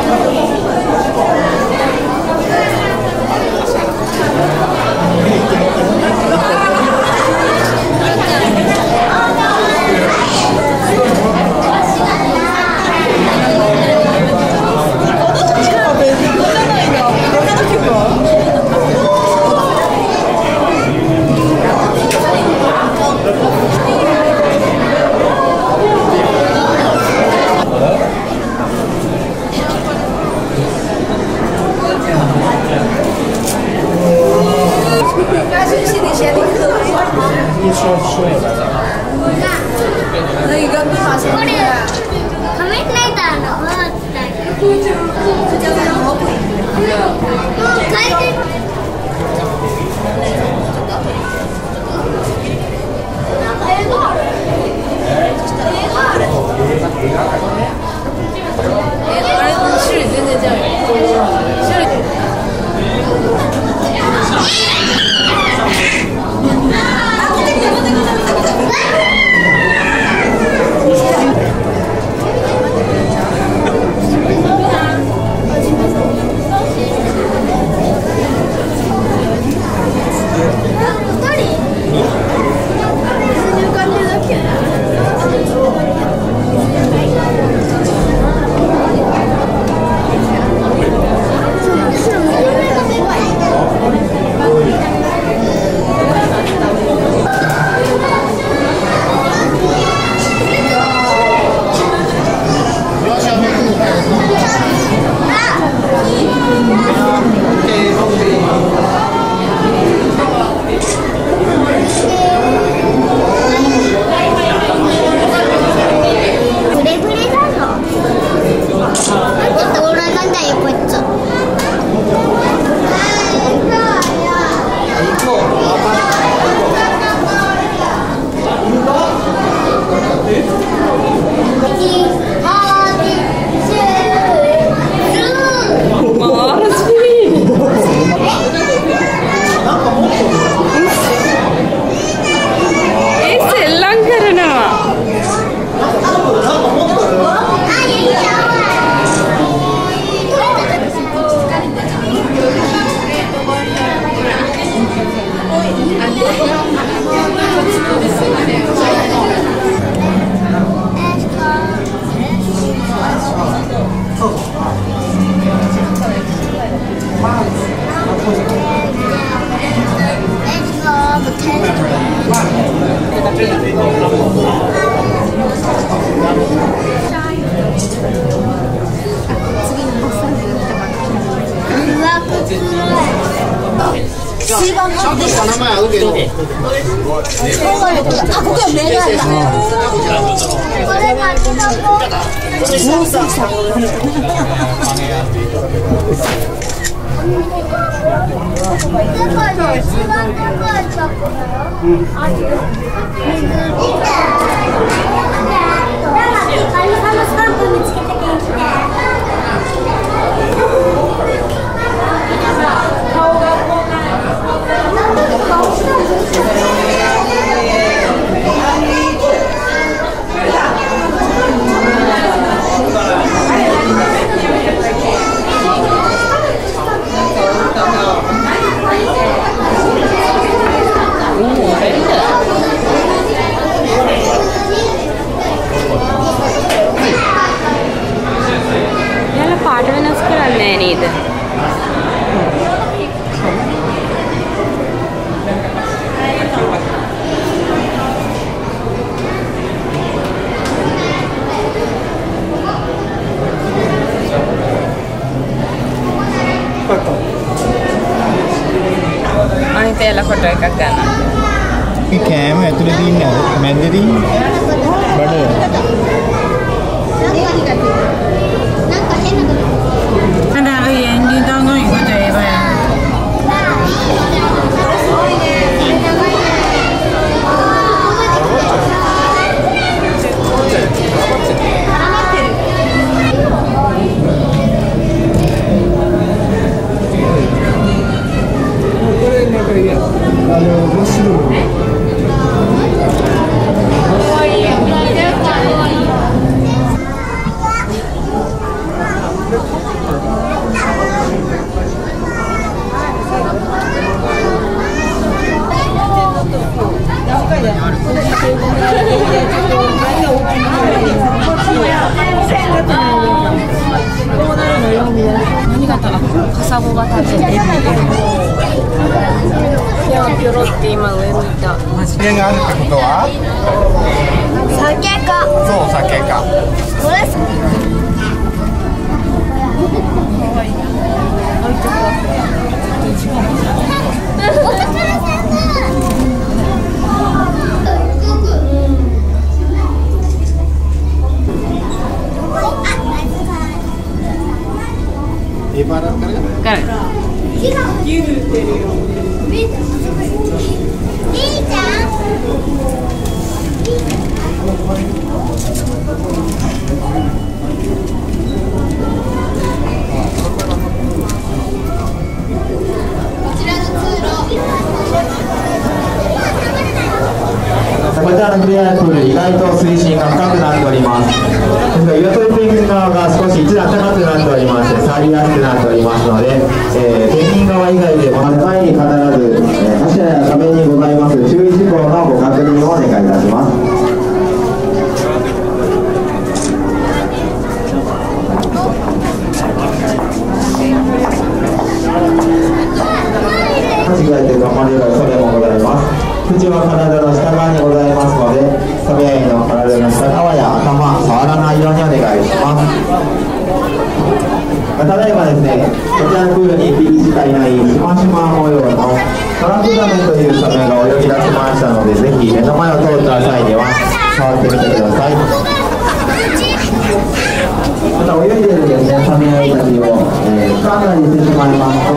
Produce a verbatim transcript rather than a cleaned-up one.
一番ちゃんとした名前あるけど。あ、ここはメガネだ。これがキノコ。もうさ。世界で一番高いタコだよ。あるよ。カニさんのスタンプ見つけてきて。顔がこんな。याला पाठवणच कळलं नाही आणि इथं आणि त्याला फोटो एका गाणं ये कैम है तुझे तीन है मैं दे दी बड़े ada yang di tangan itu jadi apa ya? Kalau サゴが立ってて、ピョロピョロって今上向いた。 知り合いがあるってことは酒か。 そう、酒か。 これお宝さんだ。 ペーパーだったらみーちゃん。 こちらのフレアプール、意外と水深が深くなっております。ですが、岩戸ペンギン側が少し一段高くなっておりまして、触りやすくなっておりますので、えー、ペンギン側以外でも前に必ず、えー、柱や壁にございます注意事項のご確認をお願いいたします。間違えて噛まれる恐れもございます。口は体の下側にございますので、サメアイの体の下側や頭、触らないようにお願いします。ただいまですね、こちらのプールにいっぴきしかいないしましま模様のトランプザメというサメが泳ぎ出しましたので、ぜひ目の前を通った際には触ってみてください。また泳いでいるですね、サメアイたちを、えー、掴んだりしてしまいます